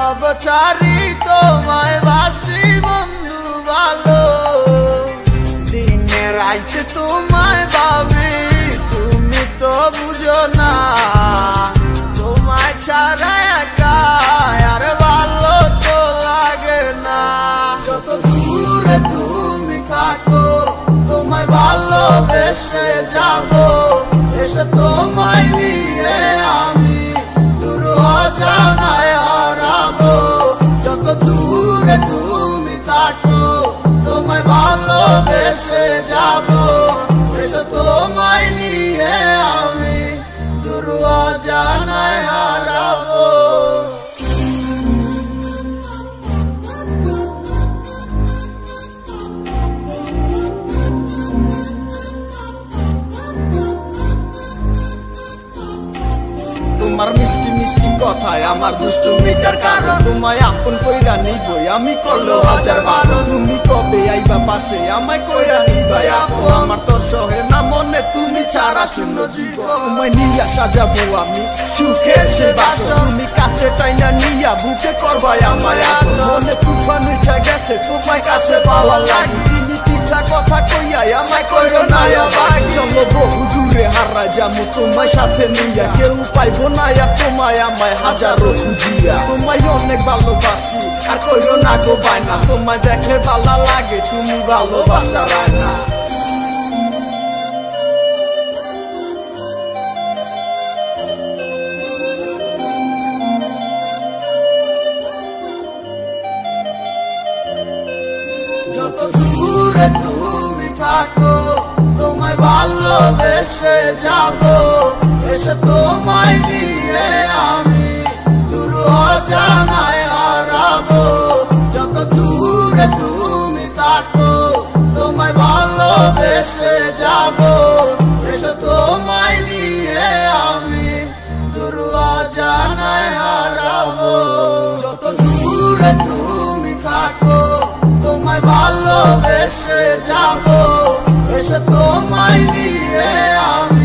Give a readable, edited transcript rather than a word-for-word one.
সব ছাড়ি তোমায় বাসি বন্ধু ভালো, দিনে রাইতে তোমায় ভাবি, তুমি তো বুঝো না তোমায় ছাড়া একা আর ভালো তো লাগে না। যত দূরে তুমি থাকো তোমায় ভালোবেসে যাবো, এসে তোমায় নিয়ে আমি দূর অজানায় হারাবো। যত দূরে তুমি থাকো তোমায় ভালোবেসে যাবো, এসে তোমায় নিয়ে আমি দূর অজানায় হারাবো। তোমার মিষ্টি মিষ্টি কথায় আমার দুষ্টুমিটার কারণ, তোমায় আপন কইরা নিবই আমি করলো হাজার বারণ। তুমি কবে আইবা পাশে আমায় কইরা নিবাই আপন, আমার তো সহে না মনে তুমি ছাড়া শূন্য জীবন। তোমায় নিয়া সাজাবো আমি সুখে সে বাসন, তুমি কাছে টাইনা নিয়া বুকে করবাই আমায় আপন। মনে তুফান উঠে গেছে তোমায় কাছে পাওয়ার লাগি, তুমি তিথা কথা কইয়াই আমায় কইরো না আবার। চলো বহু দূরে হারা যামু তোমায় সাথে নিয়া, কেউ পাইবো না আর তোমায় আমায় হাজারো খুঁজিয়া। তোমায় অনেক ভালোবাসি আর কইরো না গো বায়না, তোমায় দেখলে ভালো লাগে তুমি ভালোবাসা রায় না। যত দূরে তুমি থাকো তোমায় ভালোবেসে যাবো, এসে তোমায় নিয়ে আমি দূর অজানায় হারাবো। যত দূরে তুমি থাকো তোমায় ভালোবেসে যাবো, এসে তোমায় নিয়ে আমি দূর অজানায় হারাবো। যত দূরে তুমি থাকো তোমায় ভালোবেসে যাবো, এসে তোমায় নিয়ে আমি